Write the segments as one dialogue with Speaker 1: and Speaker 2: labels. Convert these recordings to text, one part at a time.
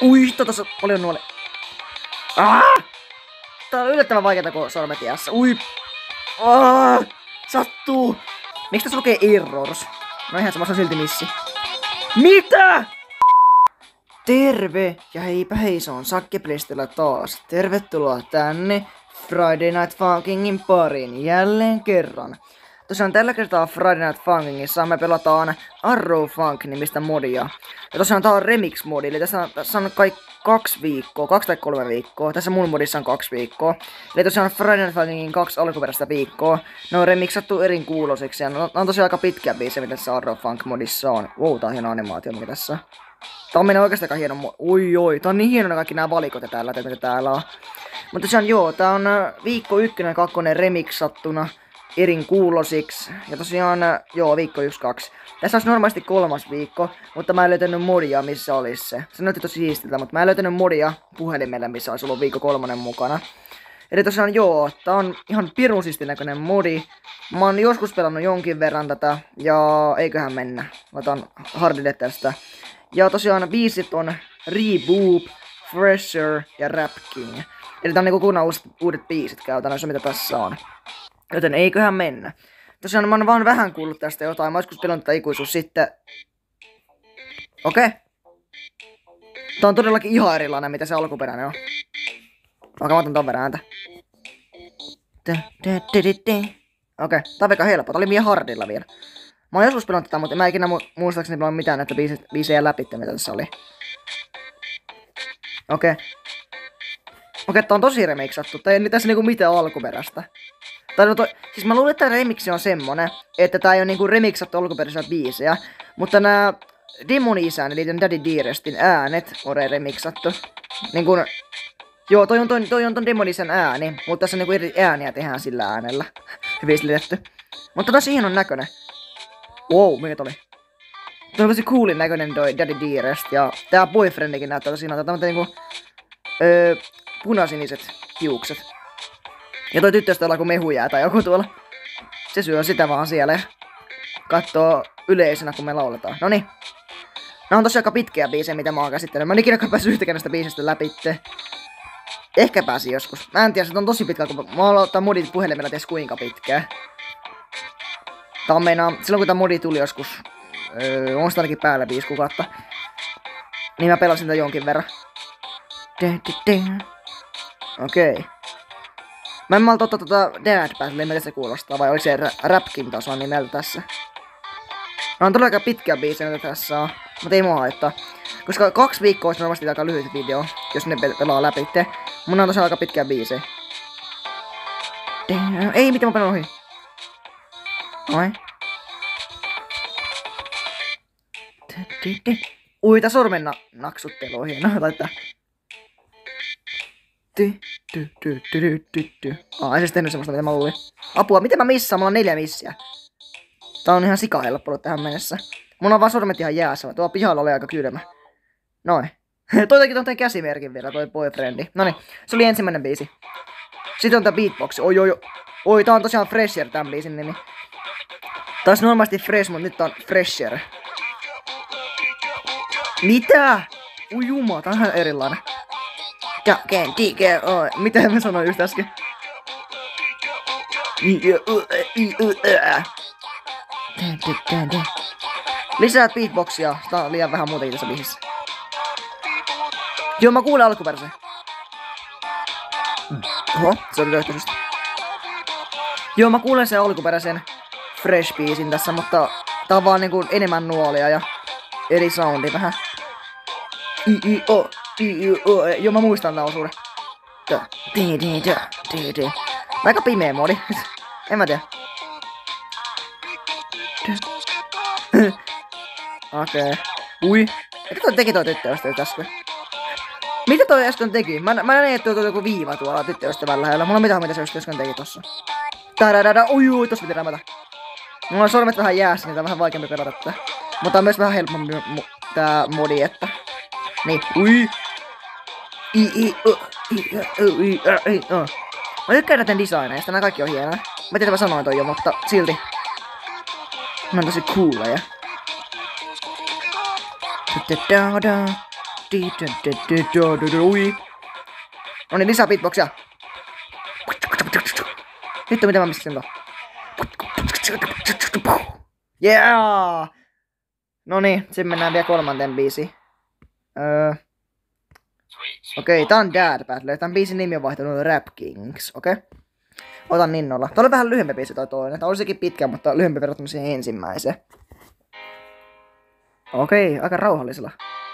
Speaker 1: Ui, tossa paljon nuole. Tää on yllättävän vaikeeta, kun sormet jäässä. Ui. Sattuu. Miksi tässä lukee errors? No eihän se vasta silti missi. Mitä? Terve ja heipä hei, se on Sakkiplistillä taas. Tervetuloa tänne Friday Night Funkingin pariin jälleen kerran. Tosiaan tällä kertaa Friday Night Funkingissa me pelataan Arrow Funk-nimistä modia. Ja tosiaan tää on remix-modi, eli tässä on kai 2 viikkoa, 2 tai 3 viikkoa. Tässä mun modissa on 2 viikkoa. Eli tosiaan Friday Night Funkingin 2 alkuperäistä viikkoa. Ne on remixattu erin kuulosiksi ja ne on tosiaan aika pitkiä biisejä, mitä tässä Arrow Funk-modissa on. Wow, tää on hieno animaatio, mikä tässä on. Tää on mennyt oikeastaan aika hieno oi, tää on niin hieno kaikki nää valikot ja mitä täällä on. Mutta tosiaan joo, tää on viikko 1 ja 2 remixattuna erin kuulosiksi. Ja tosiaan, joo, viikko 1-2. Tässä olisi normaalisti 3. viikko, mutta mä en löytänyt modia, missä olisi se. Se näytti tosi siistiltä, mutta mä en löytänyt modia puhelimelle, missä olisi ollut viikko 3 mukana. Eli tosiaan joo, tää on ihan pirun siistin näköinen modi. Mä oon joskus pelannut jonkin verran tätä, ja eiköhän mennä. Otan hardille tästä. Ja tosiaan biisit on Reboop, Fresher ja Rap King. Eli tää on niinku kunnan uudet biisit käytännössä, mitä tässä on. Joten eiköhän mennä. Tosiaan mä oon vaan vähän kuullut tästä jotain. Mä oon joskus pelannut tätä ikuisuus sitten. Okei. Tää on todellakin ihan erilainen, mitä se alkuperäinen on. Okei, mä otan ton verran ääntä. Okei, tää on aika helppo. Tää oli vielä hardilla vielä. Mä oon joskus pelannut tätä, mutta mä en ikinä muistaakseni pelannut mitään näitä biisejä läpi, mitä tässä oli. Okei, tää on tosi remixattu. Tää ei ole tässä niinku mitään alkuperäistä. Siis mä luulen, että remixi on semmonen, että tää ei oo niinku remixattu alkuperäisiä biisejä. Mutta nää Demon-isän, eli Daddy Dearestin äänet on remixattu. Niinku, joo, toi on ton Demon-isän ääni, mutta tässä niinku eri ääniä tehdään sillä äänellä. Hyvin silitetty. Mutta tosi hienon näköinen. Wow, mikä toi? Toi on tosi coolin näköinen toi Daddy Dearest, ja tää boyfriendikin näyttää tosi siinä. Tää on niinku punasiniset hiukset. Ja toi tyttöystä on kuin mehujää tai joku tuolla. Se syö sitä vaan siellä ja kattoo yleisenä, kun me lauletaan. Noniin. Nää on tosiaan aika pitkiä biisejä, mitä mä oon käsittänyt. Mä en ikinä päässyt yhtäkään näistä biisistä läpi. Ehkä pääsin joskus. Mä en tiedä, se on tosi pitkä, kun mä oon ottaa modit puhelimella ties kuinka pitkää. Tää on meinaa, silloin kun tää modi tuli joskus, on sitä ainakin päällä 5 kuukautta. Niin mä pelasin sitä jonkin verran. Okei. Mä en malta ottaa Dad Battle, miltä se kuulostaa, vai oliko se Rapkin tasoa nimeltä tässä? No on todella aika pitkiä biisejä, mitä tässä on, mutta ei mua haittaa. Koska 2 viikkoa olisi normaalisti aika lyhyt video, jos ne pelaa läpi. Mun on tosiaan aika pitkiä biisejä. Ei, miten mä panen ohi? Oi. Ui, tää sormen naksuttelu on hienoa, laittaa. Ei se tehnyt semmoista, mitä mä luulin. Apua, miten mä missaan? Mulla on 4 missiä. Tää on ihan sikahelppo tähän mennessä. Mun on vaan sormet ihan jäässä. Tuo pihalla oli aika kylmä. Noin. Toi teki tuon käsimerkin vielä, toi boyfriendi. Noniin, se oli ensimmäinen biisi. Sitten on tää beatbox. Oi, tää on tosiaan Fresher tän biisin nimi. Tää olisi normaalisti Fresh, mut nyt tää on Fresher. Mitä? Ui juma, tää on ihan erilainen. Mitä mä sanoin just äsken? Lisää beatboxia. Tää on liian vähän muutenkin tässä biisissä. Joo, mä kuulen alkuperäisen. Oho, se oli löytäisystä. Joo, mä kuulen sen alkuperäisen Fresh-biisin tässä, mutta tää on vaan niinku enemmän nuolia ja eri soundi vähän. Joo, mä muistan tää osuuden. Aika pimeä modi. En mä tiedä. Okei. Ui. Mitä toi teki toi tyttöystävä äsken? Mitä toi äsken teki? Mä näin, että toi joku viiva tuolla tyttöystävän lähellä. Mulla on mitään, mitä se just äsken teki tossa. Ui, tossa piti rämätä. Mulla on sormet vähän jäässä, niin tää on vähän vaikeampi pelata tätä. Mutta on myös vähän helpompi tää modi, että... Niin, ui. Mä tykkään näiden designeista, nää kaikki on hienoja. Mä tiedän, mä sanoin toi jo, mutta silti. Mä on tosi cooleja. No niin, lisää beatboxia. Hitto, mitä mä missin tuon. Yeah! No niin, sitten mennään vielä kolmanteen biisiin. Okei, tää on Dad Battle. Tän biisin nimi on vaihtunut Rap Kings, okei? Otan Ninnolla. Tää oli vähän lyhyempi biisi toi toinen. Tää oli sekin pitkä, mutta lyhyempi verrattuna siihen ensimmäiseen. Okei, aika rauhallisella.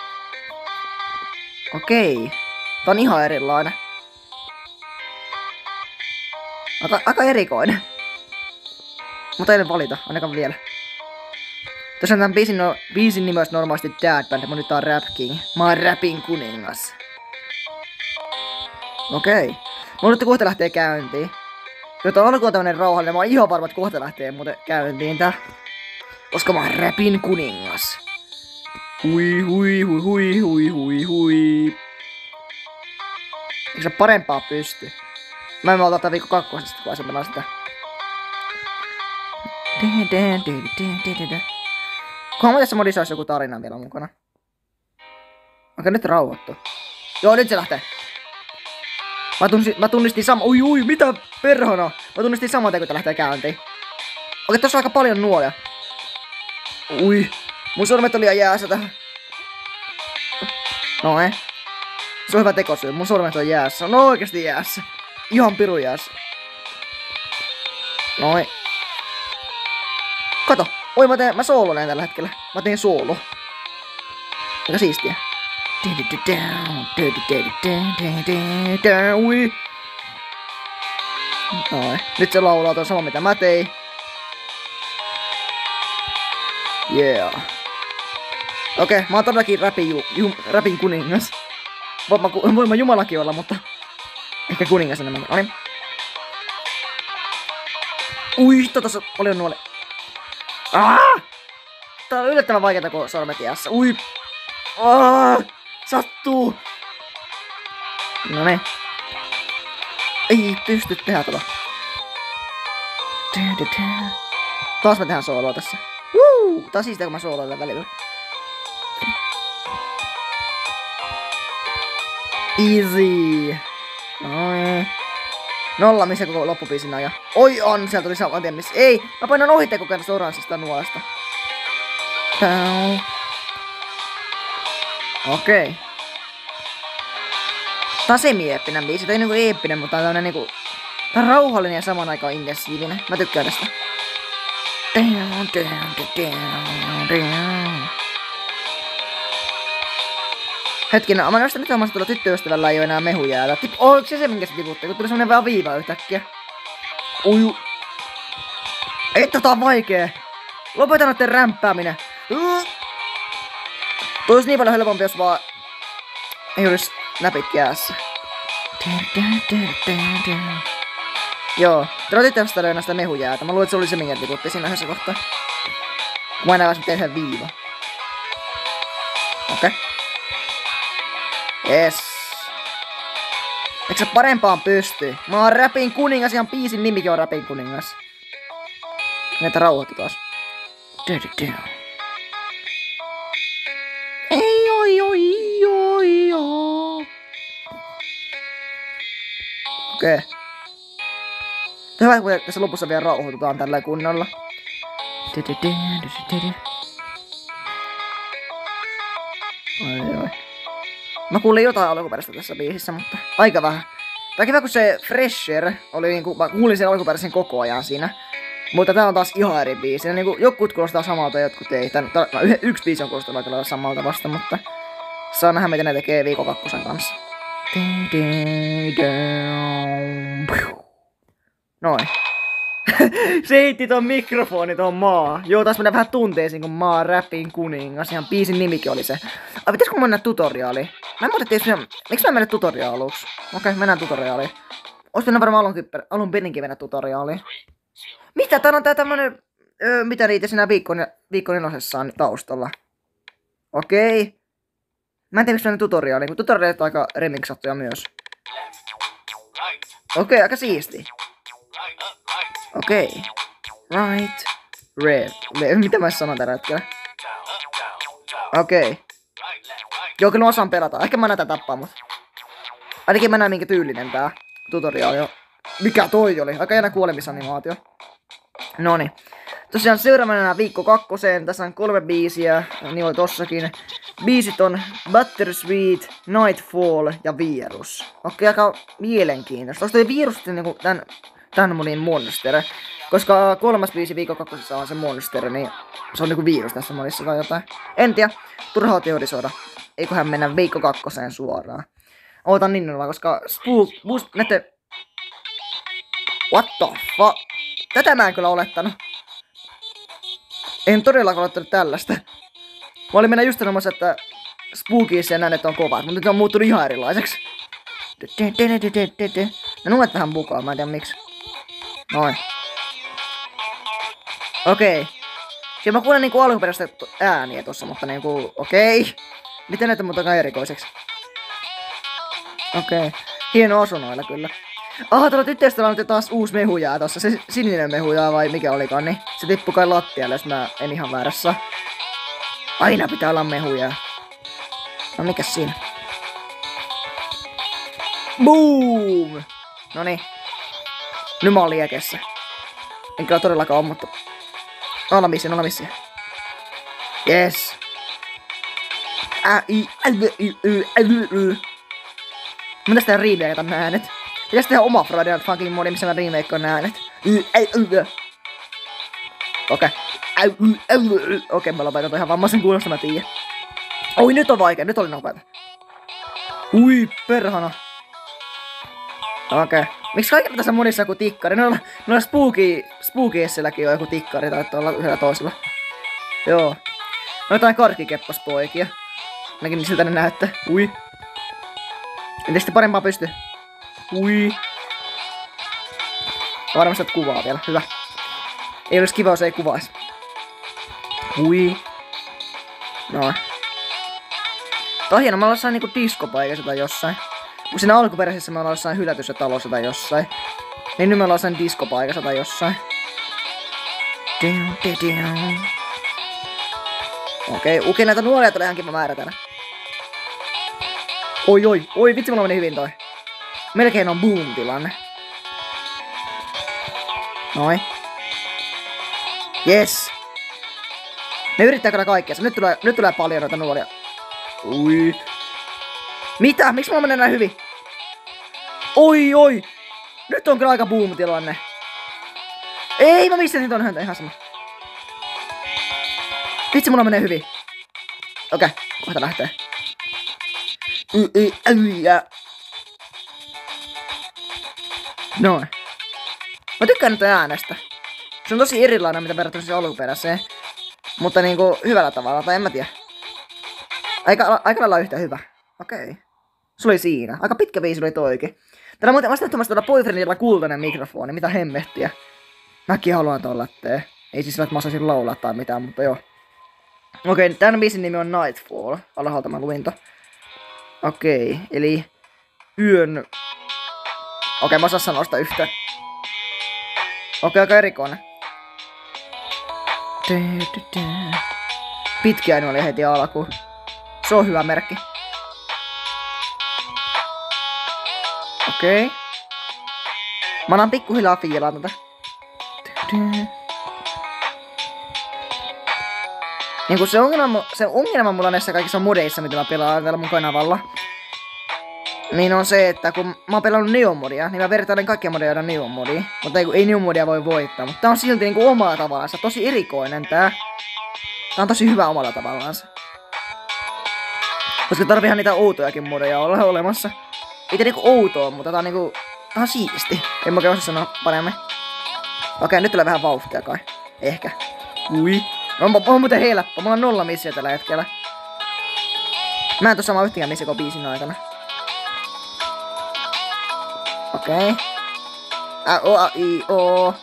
Speaker 1: Okei. Tää on ihan erilainen. Aika erikoinen. Mutta ei nyt valita, ainakaan vielä. Tosiaan tämän biisin nimi olisi normaalisti Dad Band, mutta nyt tää on Rap King. Mä oon rapin kuningas. Okei. Mulla nyt kohta lähtee käyntiin. Jotta alku on tämmönen rauhallinen, mä oon ihan varma, että kohta lähtee muuten käyntiin tää. Koska mä oon rapin kuningas. Hui hui hui hui hui hui hui. Eikö se parempaa pysty? Mä en ota viikko kakkosesta, kun se pelaa sitä. Kunhan tässä modissa olisi joku tarina vielä mukana. Okei, nyt rauhoittu. Joo, nyt se lähtee. Mä tunnistin ui, mitä perhona? Mä tunnistin saman kun tää lähtee käyntiin. Okei, tossa on aika paljon nuolia. Ui, mun sormet oli jäässä tähän. No ei. Se on hyvä tekosyy, mun sormet on jäässä. No oikeesti jäässä. Ihan piru jäässä. Noi. Kato. Oi mä soolonen tällä hetkellä. Mä teen soolo. Aika siistiä. Ui. Noi. Nyt se laulaa tuon sama mitä mä tein. Yeah. Okei, mä oon todellakin rapin kuningas. Voin mä jumalakin olla, mutta ehkä kuningas enemmän. Noniin. Ui, tossa on paljon nuole. Tää on yllättävän vaikeeta, kun sormet jäässä. Ui. Sattuu. Noniin. Ei pysty tehdä tota. Taas me tehdään sooloa tässä. Tää on siistiä, kun mä sooloilen välillä. Easy. Noin. Nolla missä koko loppubiisin ajan. Oi on, sieltä tuli saman tien missä. Ei, mä painan ohitte koko ajan oranssista nuolesta. Okei. Tää on semi-eeppinen biisi. Tää ei niinku eeppinen, mutta tää on tämmönen niinku... Tää on rauhallinen ja saman aikaan intensiivinen. Mä tykkään tästä. Hetkinen, mä nostan nyt omasta tuolla tyttöystävällä ei oo enää mehujäätä. Oliko se minkä se tiputti? Kun tuli semmonen vähän viiva yhtäkkiä. Uju. Ei tota on vaikee. Lopeta noitten rämpääminen. Toi olisi niin paljon helpompi, jos vaan... Ei olis näpit jäässä. Joo. Täällä tyttöystävällä ei oo sitä mehujäätä. Mä luulen, että se oli se minkä tiputti siinä yhdessä kohtaa. Kun mä enää pääsin tehdä yhden viiva. Okei. Yes. Eikö se parempaan pysty? Mä oon rapin kuningas, ihan biisin nimikin on rapin kuningas. Näitä rauhoittu taas. Ei oi oi oi oi. Okei. Hyvä, kun tässä lopussa vielä rauhoitutaan tällä kunnolla. Oi. Mä kuulin jotain alkuperäistä tässä biisissä, mutta aika vähän. Tää on kiva, kun se Fresher oli niinku, mä kuulin sen alkuperäisen koko ajan siinä. Mutta tää on taas ihan eri biisi. Ja niinku, jotkut kuulostaa samalta ja jotkut ei. Yksi biisi on kuulostaa aika lailla samalta vasta, mutta saa nähdä mitä ne tekee viikon kakkosen kanssa. Noin. Se heitti ton mikrofoni ton maa. Joo, taas mennään vähän tunteisiin, kun maa rapin kuningas. Ihan biisin nimikin oli se. Pitäisikö mennä tutoriaaliin? Mä en muuten miksi mä mennä tutoriaaluksi? Okei, mennään tutoriaaliin. Ois mennä varmaan alun perinkin mennä tutoriaaliin. Mitä? Tää on tää tämmönen... mitä niitä siinä viikko nelosessa on taustalla? Okei. Mä en tiedä miksi mennä tutoriaaliin, kun tutoriaalit on aika remiksattuja myös. Okei, aika siisti. Okei. Right. Red. Mitä mä sanon tällä hetkellä? Okei. Joo, kyllä mä osaan pelata. Ehkä mä näytän tappaa mut. Ainakin mä näen minkä tyylinen tää tutorial jo. Mikä toi oli? Aika jännä kuolemisanimaatio. Noniin. Tosiaan seuraavana viikko 2. Tässä on 3 biisiä. Niin oli tossakin. Biisit on Bittersweet, Nightfall ja Virus. Okei, aika mielenkiintoista. Onko toi Virus sitten niinku tän modin Monster? Koska 3. biisi viikko 2 on se Monster, niin se on niinku Virus tässä modissa tai jotain. En tiedä. Turhaa teorisoida. Eiköhän mennä viikko 2 suoraan. Ootan innolla, koska näette... What the fuck? Tätä mä en kyllä olettanut. En todellakaan olettanut tällaista. Mä olin mennä just sanomassa, että Spookies ja äänet on kovat, mutta nyt on muuttunut ihan erilaiseksi. Ne numet vähän mukaan, mä en tiedä miksi. Noin. Okei. Siellä mä kuulen niinku alkuperäistä ääniä tossa, mutta niinku, okei. Miten näitä muutakaan erikoiseksi? Okei. Hieno asunnoilla kyllä. Aha, tuolla tyttöstä on nyt taas uusi mehujää tossa. Se sininen mehujää vai mikä olikaan, niin se tippui kai lattialle, jos mä en ihan väärässä. Aina pitää olla mehujää. No mikäs siinä? Boom! Noniin. Nyt mä oon liekessä. En kyllä todellakaan oo, mutta... Olla missiä. Yes. Mitäs tää remakeata nää äänet? Pitäis tehdä oma Friday Night Funkin modi, missä mä remakean nää äänet. Okei, mä lopetan ihan vammaisen kuulosta, mä tiiä. Oi, nyt on vaikea, nyt oli nopeeta. Ui, perhana. Okei. Miksi kaikilla tässä monissa joku tikkari? Noilla Spookiessilläkin on joku tikkari, taitaa olla yhdellä toisella. Joo. No jotain karkkikeppaspoikia. Ainakin siltä ne näyttää. Ui. En tietysti parempaa pysty. Ui. Varmasti et kuvaa vielä, hyvä. Ei olisi kiva, jos ei kuvaisi. Ui. Noin. Tää on hieno, mä ollaan jossain niinku diskopaikassa tai jossain. Kun siinä alkuperäisessä me ollaan jossain hylätyssä talossa tai jossain. Niin nyt me ollaan jossain diskopaikassa tai jossain. Okei, näitä nuolia tulee ihan kiva määrä täällä. Oi, vitsi mulla meni hyvin toi. Melkein on boom-tilanne. Noin. Yes. Ne yrittää kyllä kaikkea. Nyt tulee paljon noita nuolia. Ui. Mitä? Miksi mulla menee näin hyvin? Oi. Nyt on kyllä aika boom-tilanne. Ei, mä missasin ton häntä ihan sama. Vitsi, mulla menee hyvin. Okei, kohta lähtee. Noin. Mä tykkään nyt äänestä. Se on tosi erilainen, mitä verrattuna siihen alkuperäiseen. Mutta niinku hyvällä tavalla, tai en mä tiedä. Aika lailla yhtä hyvä. Okei. Se oli siinä. Aika pitkä biisi oli toikin. Täällä muuten vastattomasti tuolla Boyfriendilla kultainen mikrofoni. Mitä hemmettiä. Mäkin haluan tolla tee. Ei siis sillä, että mä osaisin laulaa tai mitään, mutta joo. Okei, tän biisin nimi on Nightfall. Alhaalta mä luin Okei, eli yön... Okei, mä osaan sanoa sitä yhtä. Okei, aika erikoinen. Pitkä ääni oli heti alkuun. Se on hyvä merkki. Okei. Mä annan pikkuhiljaa fiilaa tätä. Niinku se ongelma mulla näissä kaikissa modeissa, mitä mä pelaan täällä mun kanavalla. Niin on se, että kun mä oon pelannut Neo-modia, niin mä vertailen kaikkia modeja Neo-modiin. Mutta ei Neo-modia voi voittaa. Mutta tää on silti niinku omalla tavallaansa. Tosi erikoinen tää. Tää on tosi hyvä omalla tavallaansa. Koska tarviihan niitä outojakin modeja olla olemassa. Ei tää niinku outoa, mutta tää on niinku... Tää on siisti. En mä oikein osaa sanoa paremmin. Okei, nyt tulee vähän vauhtia kai. Ehkä. Ui. On muuten helppo. Mulla on 0 missia tällä hetkellä. Mä en tuu samaa yhtäkään missia kuin biisin aikana. Okei. A-o-a-i-o.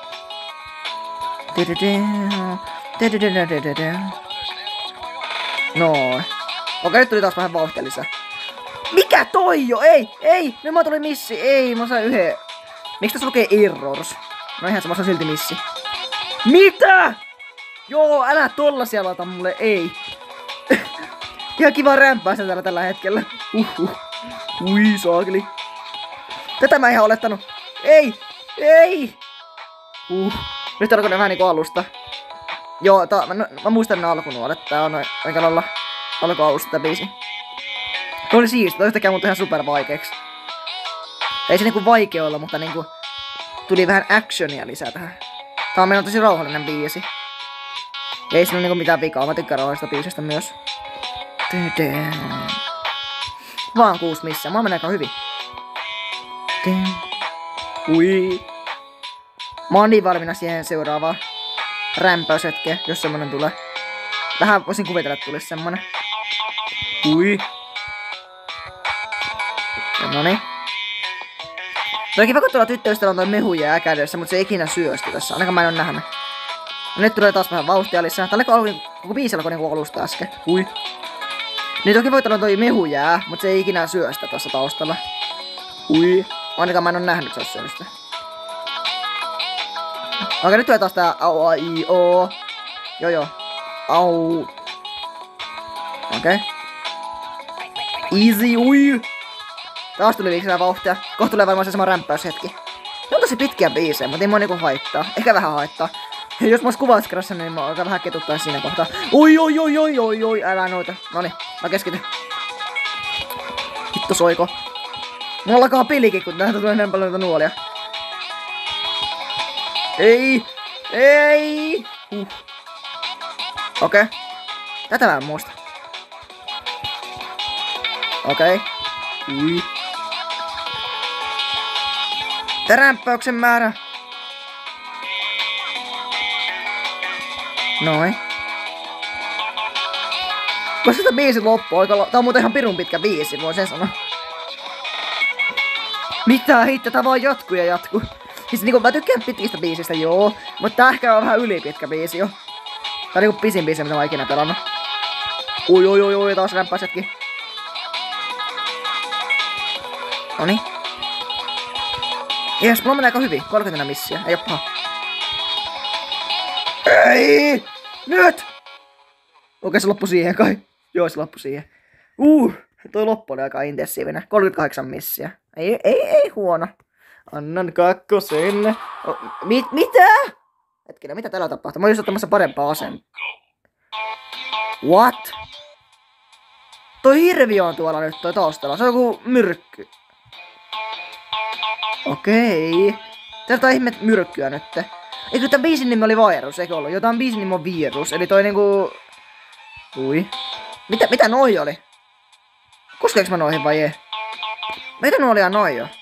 Speaker 1: Noin. Okei, nyt tuli taas vähän vauhtia lisää. Mikä toi jo? Ei! Nyt mä tuli missi. Ei, mä sain yhden. Miksi tässä lukee errors? No eihän se, mä sain silti missi. Mitä? Joo, älä tollasia laita mulle, ei. Ihan kiva rämpäästä täällä tällä hetkellä. Ui saakeli. Tätä mä en ihan olettanut. Ei! Ei! Nyt alkoi ne vähän niinku alusta. Joo, mä muistan ne alkunuolet. Tää on aika lailla alkualusta tää biisi. Tuo oli siisti, toi yhtäkään muuta ihan super vaikeeksi. Ei se niinku vaikea olla, mutta niinku tuli vähän actionia lisää tähän. Tää on meillä tosi rauhallinen biisi. Ei siinä ole niinku mitään vikaa, mä tykkään rauhallisesta biisistä myös. Vaan 6 missään, mä menen aika hyvin. Ui. Mä oon niin valmiina siihen seuraavaan rämpäyshetkeen, jos semmonen tulee. Vähän voisin kuvitella, että tulisi semmonen. Ui. Noniin. Toi kiva, kun tuolla tyttöystävällä on toi mehuja kädessä, mutta se ei ikinä syö sitä tässä. Ainakaan mä en oo nähnyt. No nyt tulee taas vähän vauhtia lisää. Tää oli koko biisi alkoi niinku alusta äsken. Ui. Nyt toki voit olla toi mehujää, mutta se ei ikinä syö sitä tuossa taustalla. Ui. Ainakaan mä en oo nähnyt, se olisi syönyt sitä. Okei, nyt tulee taas tää au ai o. Joo. Au. Okei. Easy, ui. Taas tuli lisää vauhtia. Kohta tulee varmaan se sama rämppäyshetki. Ne on tosi pitkiä biisejä, mutta ei mua niinku haittaa. Ehkä vähän haittaa. Jos mä ois kuvauskrassa, niin mä alkaa vähän ketuttaa siinä kohtaa. Oi, älä noita. Noniin, mä keskityn. Hitto soiko. Mulla alkaa pelikin, kun täältä tulee niin paljon noita nuolia. Ei! Okei. Tätä mä en muista. Okei. Ui. Rämppäyksen määrä. Noin. Koska sitä biisi loppuu, tää on muuten ihan pirun pitkä biisi, voin sen sanoa. Mitä hitto, tää vaan jatkuu ja jatkuu. Siis niinku mä tykkään pitkistä biisistä, joo. Mutta tää ehkä on vähän ylipitkä biisi jo. Tää on niinku pisin biisi, mitä mä oon ikinä pelannut. Oi, taas rämppäisetkin. Noniin. Jes, mulla menee aika hyvin. 30 missiä, ei oo paha. Ei! Nyt! Okei, se loppui siihen kai. Joo, se loppui siihen. Toi loppu oli aika intensiivinen. 38 missiä. Ei huono. Annan kakkosen. Mitä? Hetkinen, mitä täällä tapahtuu? Mä oon just ottamassa parempaa asentoa. What? Toi hirviö on tuolla nyt toi taustalla. Se on joku myrkky. Okei. Täältä on ihme myrkkyä nyt. Eikö tän biisin nimi oli Virus, eikö ollut? Jotain biisin nimi on Virus. Eli toi niinku... Ui. Mitä noi oli? Koskeeks mä noihin vai ei? Mitä nuolia noi jo?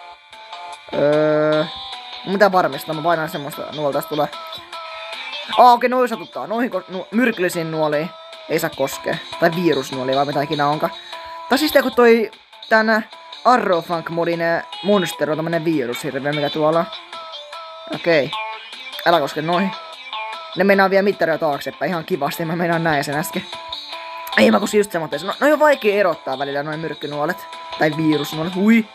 Speaker 1: Mitä varmistaa? Mä painaan semmoista nuolta tästä tulee. Okei, noi satuttaa. Noihin myrkyllisiin nuoliin ei saa koskea. Tai virusnuoliin vai mitä ikinä onkaan. Tai siis kun toi tänä Arrowfunk-modin monster on tämmönen virushirviö, mikä tuolla on. Okei. Älä koske noihin. Ne meinaa vielä mittaria taaksepäin ihan kivasti. Mä meinaan näin sen äsken. Ei mä kosin just semmoitteessa. No on vaikea erottaa välillä noin myrkkynuolet. Tai virusnuolet. Hui.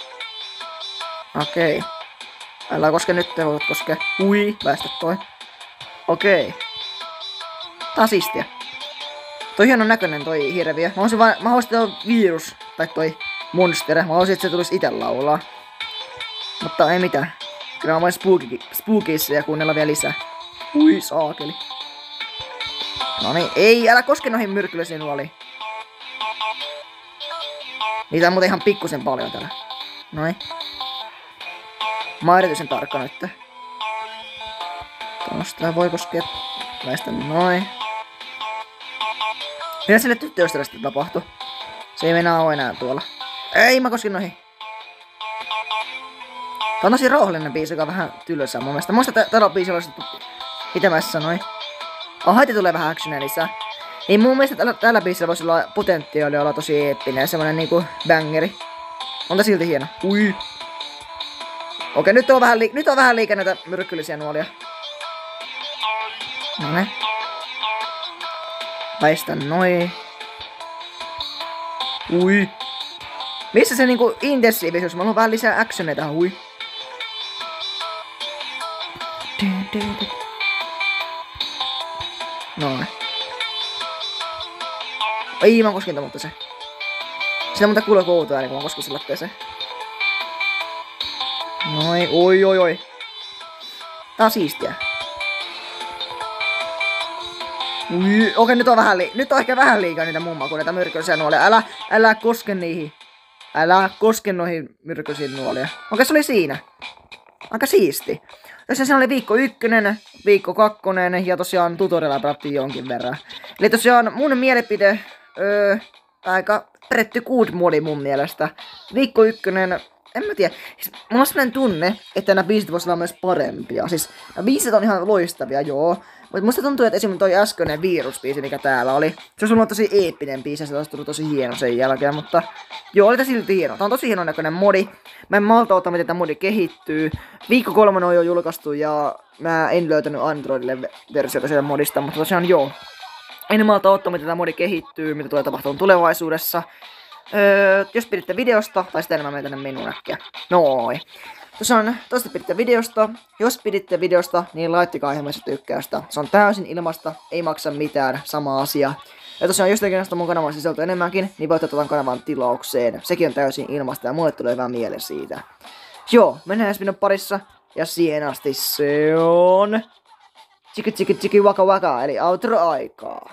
Speaker 1: Okei. Älä koske nyt, te voit koskea. Hui. Väistä toi. Okei. Tää on siistiä. Toi hienon näköinen toi hirviö. Mä haluaisin toi virus. Tai toi monster. Mä haluaisin, että se tulisi ite laulaa. Mutta ei mitään. Kyllä mä voin spookiissa ja kuunnella vielä lisää. Ui saakeli. Noniin, ei, älä koske noihin myrkyllisiin nuoliin. Niitä on muuten ihan pikkusen paljon täällä. Noin. Mä oon erityisen tarkka nyt. Tosta voi koskea. Väistä noin. Mitä sille tyttöystävästä tapahtuu? Se ei meinaa oo enää tuolla. Ei, mä koskin noihin. Tää on tosi rauhallinen biisi, joka on vähän tylsää mun mielestä. Muista tällä biisillä olisi pitämässä noin. Heti tulee vähän actionia lisää. Niin mun mielestä tällä biisillä voisi olla potentiaalia olla tosi eeppinen. Semmonen niinku bangeri. On tää silti hieno. Ui. Okei, nyt on vähän liikaa näitä myrkyllisiä nuolia. Noniin. Väistä noin. Ui. Missä se niinku intensiivisyys? Mä haluan vähän lisää actionia tähän. Ui. Noin. Ei, mä koskin mutta se. Sitä muuta kuulee outoa ääni, kun mä koskin sen latteeseen. Noin, oi. Tää on siistiä. Okei, nyt on ehkä vähän liikaa niitä mummakuneita myrkyllisiä nuolia. Älä koske niihin. Älä koske noihin myrkyllisiin nuolia. Okei, se oli siinä. Aika siisti. Tosiaan siinä oli viikko 1, viikko 2 ja tosiaan tutorialla pelattiin jonkin verran. Eli tosiaan mun mielipide, aika pretty good modi mun mielestä. Viikko 1, en mä tiedä. Siis, mulla on sellainen tunne, että nämä biisit voisivat olla myös parempia. Siis nämä biisit on ihan loistavia, joo. Mutta musta tuntuu, että esimerkiksi toi äskeinen virusbiisi, mikä täällä oli, se olisi ollut tosi eeppinen biisi ja se olisi tullut tosi hieno sen jälkeen, mutta joo, oli silti hieno. Tää on tosi hienon näköinen modi. Mä en malta ottaa, miten tää modi kehittyy. Viikko 3 on jo julkaistu ja mä en löytänyt Androidille versiota siitä modista, mutta tosiaan joo. En malta ottaa, miten tää modi kehittyy, mitä tulee tapahtumaan tulevaisuudessa. Jos piditte videosta, tai sitten enemmän menen tänne menuun äkkiä. Noin. Tosiaan, tosta piditte videosta. Jos piditte videosta, niin laittakaa ihmeessä tykkäystä. Se on täysin ilmasta, ei maksa mitään, sama asia. Ja tosiaan, jos tekin nostaa mun kanavan sisältöä enemmänkin, niin voitte ottaa kanavan tilaukseen. Sekin on täysin ilmasta ja mulle tulee hyvä miele siitä. Joo, mennään ensi videon parissa. Ja siihen asti se on... Chiki waka waka, eli outro-aikaa.